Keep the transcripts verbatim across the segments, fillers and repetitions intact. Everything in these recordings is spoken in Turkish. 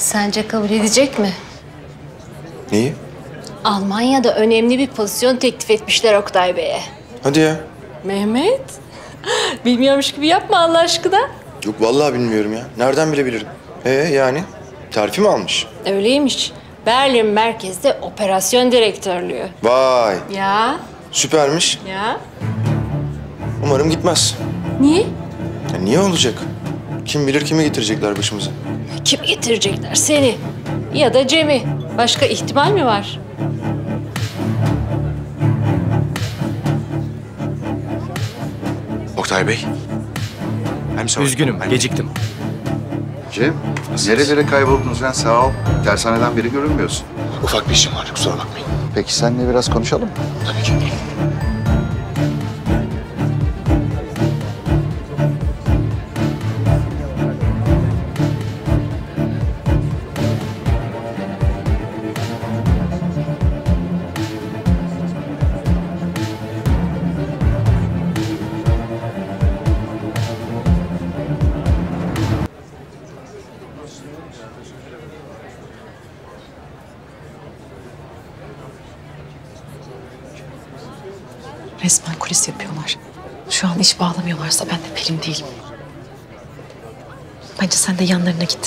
Sence kabul edecek mi? Neyi? Almanya'da önemli bir pozisyon teklif etmişler Oktay Bey'e. Hadi ya. Mehmet, bilmiyormuş gibi yapma Allah aşkına. Yok vallahi bilmiyorum ya. Nereden bilebilirim? Ee yani? Terfi mi almış? Öyleymiş. Berlin merkezde operasyon direktörlüğü. Vay. Ya. Süpermiş. Ya. Umarım gitmez. Niye? Ya niye olacak? Kim bilir kimi getirecekler başımıza. Kim getirecekler? Seni. Ya da Cem'i. Başka ihtimal mi var? Oktay Bey. Üzgünüm, geciktim. Cem, nerelere kayboldun sen? Sağ ol. Dershaneden biri görünmüyorsun. Ufak bir işim var, kusura bakmayın. Peki seninle biraz konuşalım mı? Tabii ki. Resmen kulis yapıyorlar. Şu an iş bağlamıyorlarsa ben de Pelin değilim. Bence sen de yanlarına git.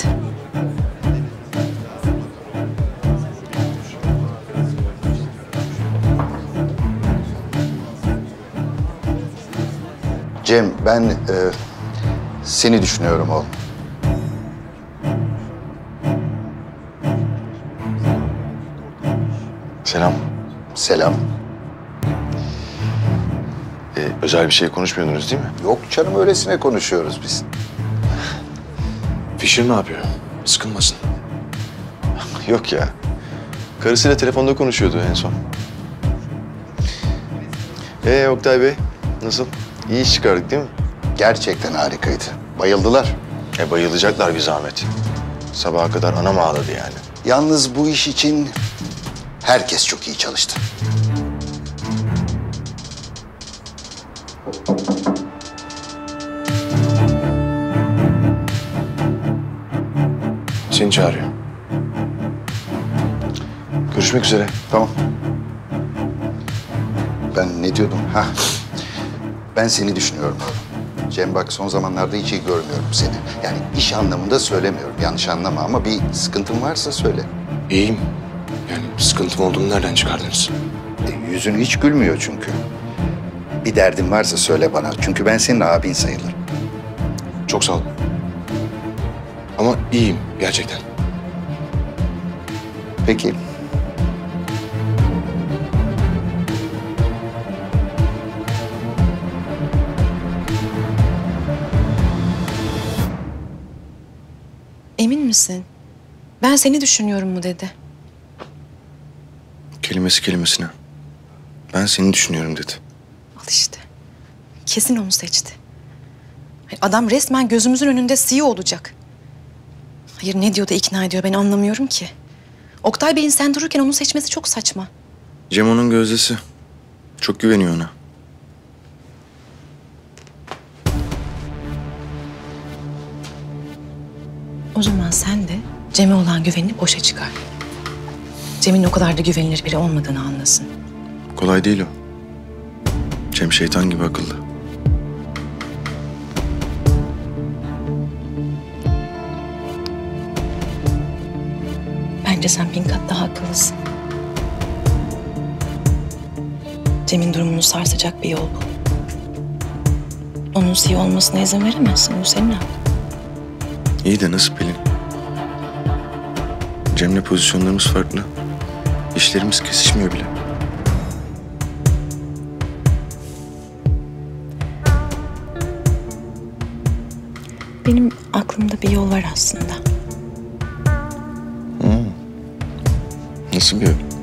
Cem, ben e, seni düşünüyorum oğlum. Selam. Selam. Ee, özel bir şey konuşmuyordunuz değil mi? Yok canım, öylesine konuşuyoruz biz. Fischer ne yapıyor? Sıkılmasın. Yok ya. Karısıyla telefonda konuşuyordu en son. Ee Oktay Bey, nasıl? İyi iş çıkardık değil mi? Gerçekten harikaydı. Bayıldılar. E bayılacaklar bir zahmet. Sabaha kadar anam ağladı yani. Yalnız bu iş için herkes çok iyi çalıştı. Seni çağırıyor. Görüşmek üzere. Tamam. Ben ne diyordum? Ha. Ben seni düşünüyorum. Cem bak, son zamanlarda hiç iyi görmüyorum seni. Yani iş anlamında söylemiyorum. Yanlış anlama ama bir sıkıntın varsa söyle. İyiyim. Yani sıkıntım olduğunu nereden çıkardınız? E, yüzün hiç gülmüyor çünkü. Bir derdin varsa söyle bana. Çünkü ben senin abin sayılırım. Çok sağ olun. Ama iyiyim gerçekten. Peki. Emin misin? Ben seni düşünüyorum mu dedi. Kelimesi kelimesine. Ben seni düşünüyorum dedi. Al işte. Kesin onu seçti. Adam resmen gözümüzün önünde C E O olacak. Hayır, ne diyor da ikna ediyor ben anlamıyorum ki. Oktay Bey'in sen dururken onu seçmesi çok saçma. Cem onun gözdesi. Çok güveniyor ona. O zaman sen de Cem'e olan güvenini boşa çıkar. Cem'in o kadar da güvenilir biri olmadığını anlasın. Kolay değil o. Cem şeytan gibi akıllı. Bence sen bin kat daha akıllısın. Cem'in durumunu sarsacak bir yol bu. Onun C E O olmasına izin veremezsin. Bu senin hakkın. İyi de nasıl Pelin? Cem'le pozisyonlarımız farklı. İşlerimiz kesişmiyor bile. Benim aklımda bir yol var aslında. Hmm. Nasıl bir yol?